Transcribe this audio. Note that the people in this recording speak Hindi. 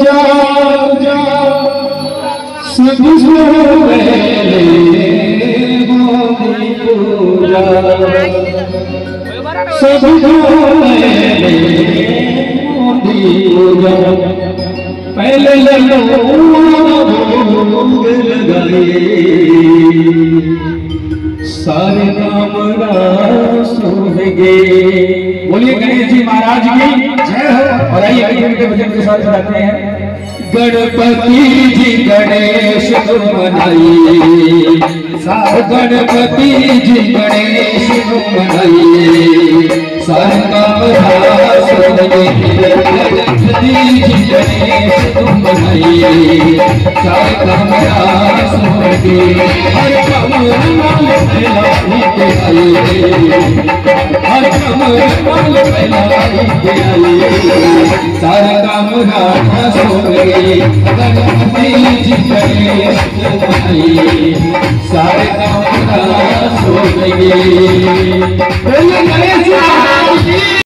पूजा सब सोवे होली पूजा सब सोवे होली पूजा पहले लोग लगाए सारे काम सोहेंगे। बोलिए गणेश जी महाराज की जय हो। और आइए आइए उनके भजन के साथ जाते हैं। गणपति जी गणेश को मनाइए, गणपति जी गणेश को मनाइए, सारे काम सोहेंगे। गणपति जी गणेश को मनाइए, सारे काम सोहेंगे। हर काम हर कमल सारे काम सोएंगे। गणपति जी गणेश को मनाइए, सारे काम सोएंगे।